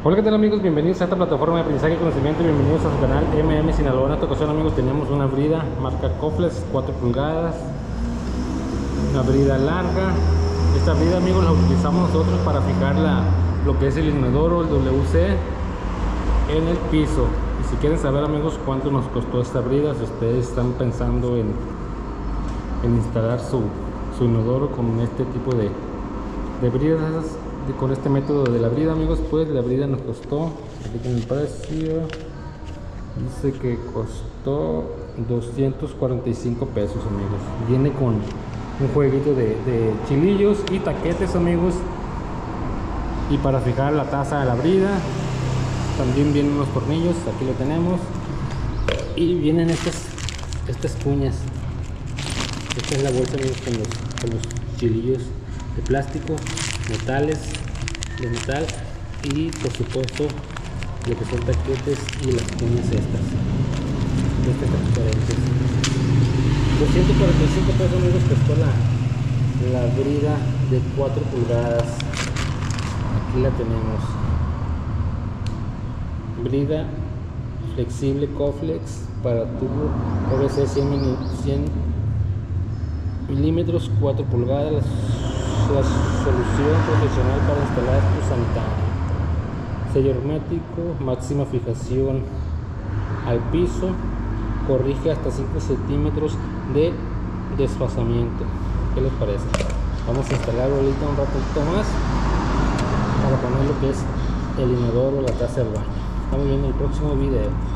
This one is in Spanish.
Hola, ¿qué tal amigos? Bienvenidos a esta plataforma de aprendizaje y conocimiento. Bienvenidos a su canal MM Sinaloa. En esta ocasión, amigos, tenemos una brida marca Coflex 4 pulgadas, una brida larga. Esta brida, amigos, la utilizamos nosotros para fijar lo que es el inodoro, el WC, en el piso. Y si quieren saber, amigos, cuánto nos costó esta brida, si ustedes están pensando en instalar su inodoro con este tipo de bridas, con este método de la brida, amigos, pues la brida nos costó, aquí en el precio dice que costó 245 pesos, amigos. Viene con un jueguito de chilillos y taquetes, amigos, y para fijar la taza de la brida también vienen unos tornillos. Aquí lo tenemos, y vienen estas cuñas. Esta es la bolsa, amigos, con los chilillos de plástico, de metal, y por supuesto lo que son taquetes y las cuñas estas transparentes. 245 pesos, amigos, costó la brida de 4 pulgadas. Aquí la tenemos, brida flexible Coflex para tubo PVC 100 milímetros, 4 pulgadas. La solución profesional para instalar tu sanitario, sello hermético, máxima fijación al piso, corrige hasta 5 centímetros de desfasamiento. ¿Qué les parece? Vamos a instalarlo ahorita un ratito más para poner lo que es el inodoro, la taza del baño. Estamos viendo el próximo video.